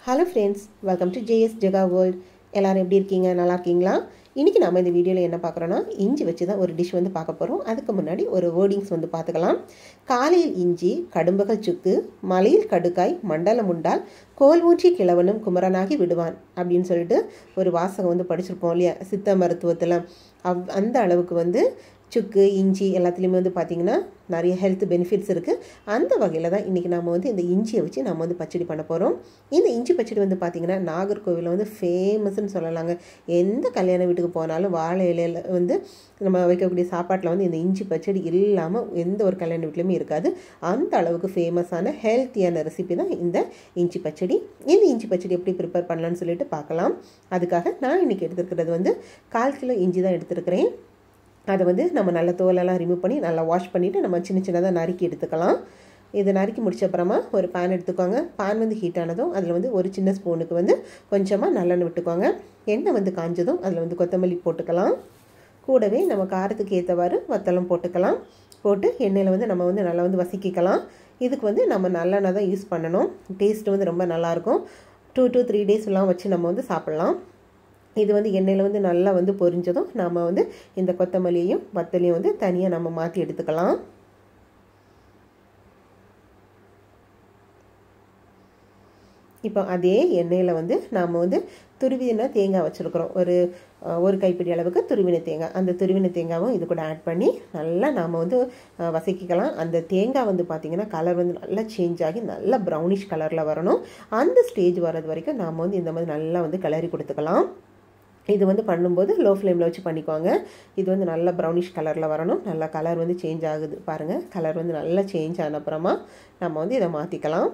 Hello friends, welcome to J S வேர்ல்ட். World எப்படி இருக்கீங்க? நல்லா இருக்கீங்களா? இன்றைக்கி நம்ம இந்த வீடியோவில் என்ன பார்க்குறோன்னா, இஞ்சி வச்சு தான் ஒரு டிஷ் வந்து பார்க்க போகிறோம். அதுக்கு முன்னாடி ஒரு வேர்டிங்ஸ் வந்து பார்த்துக்கலாம். காலையில் இஞ்சி, கடும்பகல் சுக்கு, மலையில் கடுக்காய், மண்டலம் உண்டால், கோல் ஊற்றி கிழவனும் குமரனாகி விடுவான் அப்படின்னு சொல்லிட்டு ஒரு வாசகம் வந்து படிச்சிருப்போம் இல்லையா, சித்த மருத்துவத்தில். அந்த அளவுக்கு வந்து சுக்கு, இஞ்சி எல்லாத்துலேயுமே வந்து பார்த்திங்கன்னா நிறைய ஹெல்த் பெனிஃபிட்ஸ் இருக்குது. அந்த வகையில் தான் இன்றைக்கி நம்ம வந்து இந்த இஞ்சியை வச்சு நம்ம வந்து பச்சடி பண்ண போகிறோம். இந்த இஞ்சி பச்சடி வந்து பார்த்திங்கன்னா நாகர்கோவிலில் வந்து ஃபேமஸ்ன்னு சொல்லலாங்க. எந்த கல்யாண வீட்டுக்கு போனாலும் வாழை இலையில் வந்து நம்ம வைக்கக்கூடிய சாப்பாட்டில் வந்து இந்த இஞ்சி பச்சடி இல்லாமல் எந்த ஒரு கல்யாண வீட்லையுமே இருக்காது. அந்த அளவுக்கு ஃபேமஸான ஹெல்த்தியான ரெசிபி தான் இந்த இஞ்சி பச்சடி. இந்த இஞ்சி பச்சடி எப்படி ப்ரிப்பேர் பண்ணலான்னு சொல்லிட்டு பார்க்கலாம். அதுக்காக நான் இன்றைக்கி எடுத்துருக்கிறது வந்து 1/4 கிலோ இஞ்சி தான் எடுத்துருக்கிறேன். அதை வந்து நம்ம நல்ல தோலெல்லாம் ரிமூவ் பண்ணி நல்லா வாஷ் பண்ணிவிட்டு நம்ம சின்ன சின்னதாக நறுக்கி எடுத்துக்கலாம். இதை நறுக்கி முடிச்ச அப்புறமா ஒரு பேன் எடுத்துக்கோங்க. பேன் வந்து ஹீட் ஆனதும் அதில் வந்து ஒரு சின்ன ஸ்பூனுக்கு வந்து கொஞ்சமாக நல்லெண்ணெய் விட்டுக்கோங்க. எண்ணெய் வந்து காஞ்சதும் அதில் வந்து கொத்தமல்லி போட்டுக்கலாம். கூடவே நம்ம காரத்துக்கு ஏற்றவாறு வத்தலும் போட்டுக்கலாம். போட்டு எண்ணெயில் வந்து நம்ம வந்து நல்லா வந்து வதக்கிக்கலாம். இதுக்கு வந்து நம்ம நல்லெண்ணெய் தான் யூஸ் பண்ணணும். டேஸ்ட் வந்து ரொம்ப நல்லாயிருக்கும். 2 to 3 டேஸ்லாம் வச்சு நம்ம வந்து சாப்பிட்லாம். இது வந்து எண்ணெயில் வந்து நல்லா வந்து பொரிஞ்சதும் நம்ம வந்து இந்த கொத்தமல்லியையும் வத்தலையும் வந்து தனியாக நம்ம மாற்றி எடுத்துக்கலாம். இப்போ அதே எண்ணெயில் வந்து நாம் வந்து துருவின தேங்காய் வச்சுருக்குறோம். ஒரு கைப்பிடி அளவுக்கு துருவின தேங்காய். அந்த துருவின தேங்காவும் இது கூட ஆட் பண்ணி நல்லா நாம் வந்து வதக்கிக்கலாம். அந்த தேங்காய் வந்து பார்த்திங்கன்னா கலர் வந்து நல்லா சேஞ்ச் ஆகி நல்லா ப்ரௌனிஷ் கலரில் வரணும். அந்த ஸ்டேஜ் வர்றது வரைக்கும் நாம் வந்து இந்த மாதிரி நல்லா வந்து கிளறி கொடுத்துக்கலாம். இது வந்து பண்ணும்போது லோ ஃப்ளேமில் வச்சு பண்ணிக்குவாங்க. இது வந்து நல்லா ப்ரௌனிஷ் கலரில் வரணும். நல்லா கலர் வந்து சேஞ்ச் ஆகுது பாருங்கள். கலர் வந்து நல்லா சேஞ்ச் ஆன அப்புறமா நம்ம வந்து இதை மாற்றிக்கலாம்.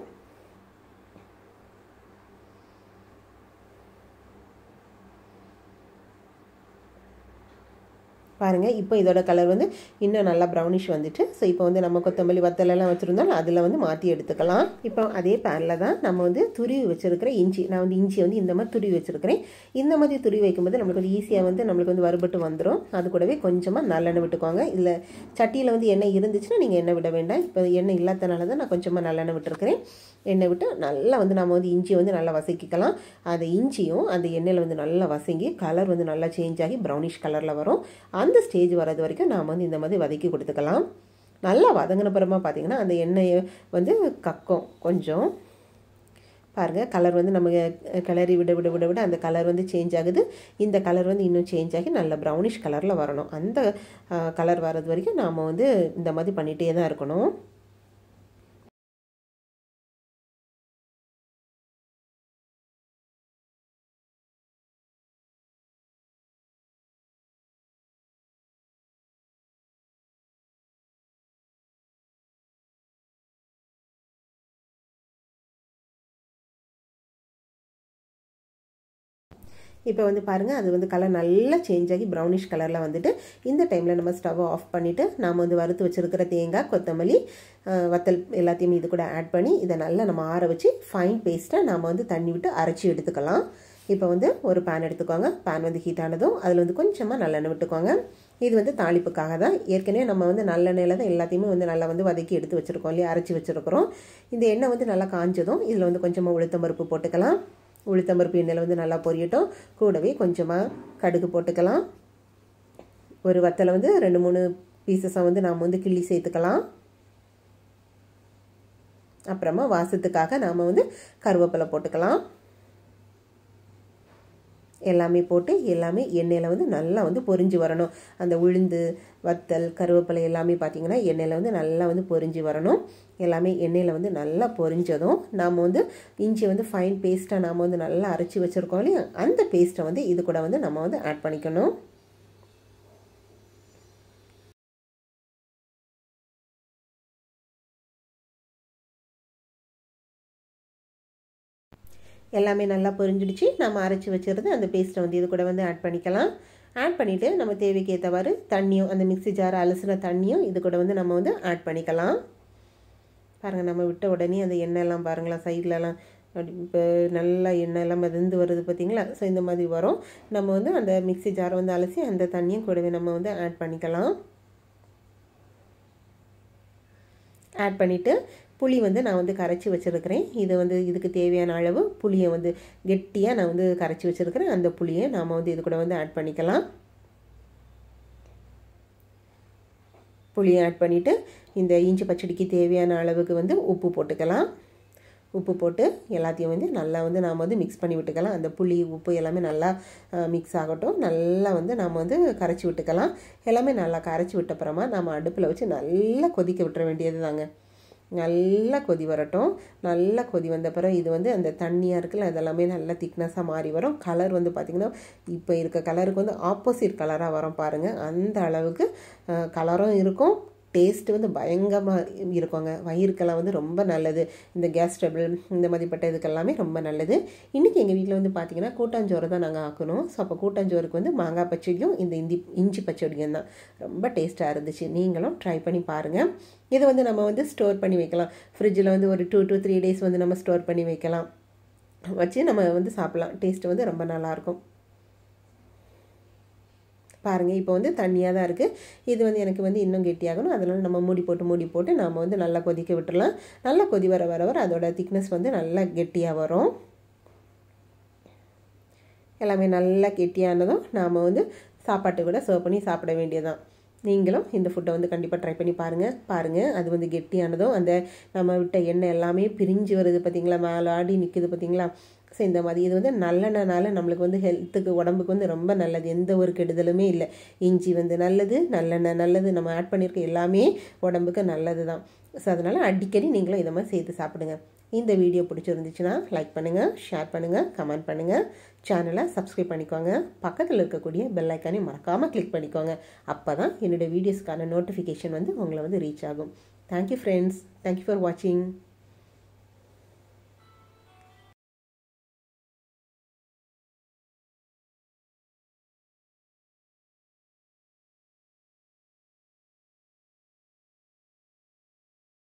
பாருங்கள், இப்போ இதோட கலர் வந்து இன்னும் நல்லா ப்ரௌனிஷ் வந்துட்டு. ஸோ இப்போ வந்து நம்ம கொத்தமல்லி வத்தலெல்லாம் வச்சுருந்தோம், அதில் வந்து மாற்றி எடுத்துக்கலாம். இப்போ அதே பேனில் தான் நம்ம வந்து துருவி வச்சுருக்கிற இஞ்சி, நான் வந்து இஞ்சி வந்து இந்த மாதிரி துருவி வச்சுருக்கிறேன். இந்த மாதிரி துருவி வைக்கும்போது நம்மளுக்கு வந்து ஈஸியாக வந்து நம்மளுக்கு வந்து வறுபட்டு வந்துடும். அது கூடவே கொஞ்சமாக நல்லெண்ணெய் விட்டுக்கோங்க. இல்லை சட்டியில் வந்து எண்ணெய் இருந்துச்சுன்னா நீங்கள் எண்ணெய் விட வேண்டாம். இப்போ எண்ணெய் இல்லாதனால தான் நான் கொஞ்சமாக நல்லெண்ணெய் விட்டுருக்கிறேன். எண்ணெய் விட்டு நல்லா வந்து நம்ம வந்து இஞ்சியை வந்து நல்லா வதக்கிக்கலாம். அந்த இஞ்சியும் அந்த எண்ணெயில் வந்து நல்லா வதங்கி கலர் வந்து நல்லா சேஞ்ச் ஆகி ப்ரௌனிஷ் கலரில் வரும். அந்த ஸ்டேஜ் வர்றது வரைக்கும் நாம் வந்து இந்த மாதிரி வதக்கி கொடுத்துக்கலாம். நல்லா வதங்கின அப்புறமா பார்த்திங்கன்னா அந்த எண்ணெயை வந்து கக்கும் கொஞ்சம். பாருங்கள், கலர் வந்து நம்ம கிளறி விட விட விட விட அந்த கலர் வந்து சேஞ்ச் ஆகுது. இந்த கலர் வந்து இன்னும் சேஞ்ச் ஆகி நல்ல ப்ரௌனிஷ் கலரில் வரணும். அந்த கலர் வர்றது வரைக்கும் நாம் வந்து இந்த மாதிரி பண்ணிகிட்டே தான் இருக்கணும். இப்போ வந்து பாருங்கள், அது வந்து கலர் நல்லா சேஞ்ச் ஆகி ப்ரௌனிஷ் கலரில் வந்துட்டு இந்த டைமில் நம்ம ஸ்டவ்வை ஆஃப் பண்ணிவிட்டு நாம் வந்து வறுத்து வச்சுருக்கிற தேங்காய், கொத்தமல்லி, வத்தல் எல்லாத்தையும் இது கூட ஆட் பண்ணி இதை நல்லா நம்ம ஆற வச்சு ஃபைன் பேஸ்ட்டாக நாம் வந்து தண்ணி விட்டு அரைச்சி எடுத்துக்கலாம். இப்போ வந்து ஒரு பேன் எடுத்துக்கோங்க. பேன் வந்து ஹீட் ஆனதும் அதில் வந்து கொஞ்சமாக நல்லெண்ணெய் விட்டுக்கோங்க. இது வந்து தாளிப்புக்காக தான். ஏற்கனவே நம்ம வந்து நல்லெண்ணெயில் தான் எல்லாத்தையுமே வந்து நல்லா வந்து வதக்கி எடுத்து வச்சுருக்கோம் இல்லையா, அரைச்சி வச்சுருக்கிறோம். இந்த எண்ணெய் வந்து நல்லா காஞ்சதும் இதில் வந்து கொஞ்சமாக உளுத்தம்பருப்பு போட்டுக்கலாம். உளுத்தம்பருப்பு எண்ணெயில் வந்து நல்லா பொரியட்டும். கூடவே கொஞ்சமாக கடுகு போட்டுக்கலாம். ஒரு வத்தலை வந்து 2-3 பீசஸாக வந்து நாம் வந்து கிள்ளி சேர்த்துக்கலாம். அப்புறமா வாசத்துக்காக நாம் வந்து கருவேப்பிலை போட்டுக்கலாம். எல்லாமே போட்டு எல்லாமே எண்ணெயில் வந்து நல்லா வந்து பொரிஞ்சு வரணும். அந்த உளுந்து, வத்தல், கருவேப்பிலை எல்லாமே பார்த்திங்கன்னா எண்ணெயில் வந்து நல்லா வந்து பொரிஞ்சு வரணும். எல்லாமே எண்ணெயில் வந்து நல்லா பொரிஞ்சதும் நாம் வந்து இஞ்சி வந்து ஃபைன் பேஸ்ட்டாக நாம் வந்து நல்லா அரைச்சி வச்சுருக்கோம் இல்லையா, அந்த பேஸ்ட்டை வந்து இது கூட வந்து நம்ம வந்து ஆட் பண்ணிக்கணும். எல்லாமே நல்லா பொரிஞ்சிடுச்சு. நம்ம அரைச்சி வச்சுருது அந்த பேஸ்ட்டை வந்து இது கூட வந்து ஆட் பண்ணிக்கலாம். ஆட் பண்ணிவிட்டு நம்ம தேவைக்கு ஏற்றவாறு தண்ணியும், அந்த மிக்ஸி ஜார் அலசின தண்ணியும் இது கூட வந்து நம்ம வந்து ஆட் பண்ணிக்கலாம். பாருங்கள், நம்ம விட்ட உடனே அந்த எண்ணெயெல்லாம் பாருங்களேன், சைட்லலாம் அப்படி இப்போ நல்லா எண்ணெயெல்லாம் மிதந்து வருது பார்த்திங்களா. ஸோ இந்த மாதிரி வரும். நம்ம வந்து அந்த மிக்ஸி ஜாரை வந்து அலசி அந்த தண்ணியும் கூடவே நம்ம வந்து ஆட் பண்ணிக்கலாம். ஆட் பண்ணிவிட்டு புளி வந்து நான் வந்து கரைச்சி வச்சுருக்கிறேன். இது வந்து இதுக்கு தேவையான அளவு புளியை வந்து கெட்டியாக நான் வந்து கரைச்சி வச்சுருக்கிறேன். அந்த புளியை நாம் வந்து இது கூட வந்து ஆட் பண்ணிக்கலாம். புளியை ஆட் பண்ணிவிட்டு இந்த இஞ்சி பச்சடிக்கு தேவையான அளவுக்கு வந்து உப்பு போட்டுக்கலாம். உப்பு போட்டு எல்லாத்தையும் வந்து நல்லா வந்து நாம் வந்து மிக்ஸ் பண்ணி விட்டுக்கலாம். அந்த புளி உப்பு எல்லாமே நல்லா மிக்ஸ் ஆகட்டும். நல்லா வந்து நாம் வந்து கரைச்சி விட்டுக்கலாம். எல்லாமே நல்லா கரைச்சி விட்டப்புறமா நம்ம அடுப்பில் வச்சு நல்லா கொதிக்க விட்டுற வேண்டியது தாங்க. நல்லா கொதி வரட்டும். நல்லா கொதி வந்த பிறகு இது வந்து அந்த தண்ணியாக இருக்குல்ல, அதெல்லாமே நல்லா திக்னஸாக மாறி வரும். கலர் வந்து பார்த்திங்கன்னா இப்போ இருக்க கலருக்கு வந்து ஆப்போசிட் கலராக வரும் பாருங்கள். அந்த அளவுக்கு கலரும் இருக்கும். டேஸ்ட்டு வந்து பயங்கரமாக இருக்குங்க. வயிறுக்கெல்லாம் வந்து ரொம்ப நல்லது. இந்த கேஸ் ட்ரபிள் இந்த மாதிரிப்பட்ட இதுக்கெல்லாமே ரொம்ப நல்லது. இன்றைக்கி எங்கள் வீட்டில் வந்து பார்த்திங்கன்னா கூட்டாஞ்சோறு தான் நாங்கள் ஆக்கணும். ஸோ அப்போ கூட்டாஞ்சோறுக்கு வந்து மாங்காய் பச்சடியும் இந்த இஞ்சி பச்சடியும் தான் ரொம்ப டேஸ்ட்டாக இருந்துச்சு. நீங்களும் ட்ரை பண்ணி பாருங்கள். இதை வந்து நம்ம வந்து ஸ்டோர் பண்ணி வைக்கலாம். ஃப்ரிட்ஜில் வந்து ஒரு 2 to 3 days வந்து நம்ம ஸ்டோர் பண்ணி வைக்கலாம். வச்சு நம்ம வந்து சாப்பிட்லாம். டேஸ்ட்டு வந்து ரொம்ப நல்லாயிருக்கும். பாருங்கள், இப்போ வந்து தண்ணியாக தான் இருக்குது. இது வந்து எனக்கு வந்து இன்னும் கெட்டியாகணும். அதனால் நம்ம மூடி போட்டு நாம் வந்து நல்லா கொதிக்க விட்டுடலாம். நல்லா கொதி வர அதோட திக்னஸ் வந்து நல்லா கெட்டியாக வரும். எல்லாமே நல்லா கெட்டியானதும் நாம் வந்து சாப்பாட்டு கூட சர்வ் பண்ணி சாப்பிட வேண்டியதுதான். நீங்களும் இந்த ஃபுட்டை வந்து கண்டிப்பாக ட்ரை பண்ணி பாருங்கள். அது வந்து கெட்டியானதும் அந்த நம்ம விட்ட எண்ணெய் எல்லாமே பிரிஞ்சு வருது பார்த்திங்களா, மேலே ஆடி நிற்குது பார்த்திங்களா. ஸோ இந்த மாதிரி இது வந்து நல்லெண்ணெய்னால நம்மளுக்கு வந்து ஹெல்த்துக்கு உடம்புக்கு வந்து ரொம்ப நல்லது. எந்த ஒரு கெடுதலுமே இல்லை. இஞ்சி வந்து நல்லது, நல்லெண்ணெய் நல்லது, நம்ம ஆட் பண்ணியிருக்க எல்லாமே உடம்புக்கு நல்லது தான். ஸோ அதனால் அடிக்கடி நீங்களும் இதை மாதிரி சேர்த்து சாப்பிடுங்க. இந்த வீடியோ பிடிச்சிருந்துச்சுன்னா லைக் பண்ணுங்கள், ஷேர் பண்ணுங்கள், கமெண்ட் பண்ணுங்கள். சேனலை சப்ஸ்கிரைப் பண்ணிக்கோங்க. பக்கத்தில் இருக்கக்கூடிய பெல் ஐக்கானே மறக்காமல் கிளிக் பண்ணிக்கோங்க. அப்போ தான் என்னோடய வீடியோஸ்க்கான நோட்டிஃபிகேஷன் வந்து உங்களை வந்து ரீச் ஆகும். Thank you friends. தேங்க்யூ ஃபார் வாட்சிங்.